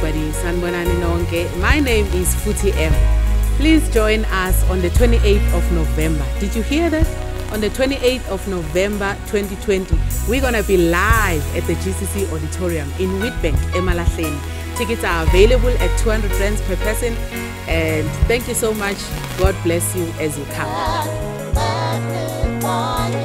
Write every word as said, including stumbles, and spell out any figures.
everybody. Sanibonani nonke. My name is Futhi M. Please join us on the twenty-eighth of November. Did you hear that? On the twenty-eighth of November twenty twenty, we're going to be live at the G C C Auditorium in Witbank, eMalahleni. Tickets are available at two hundred rands per person. And thank you so much. God bless you as you come.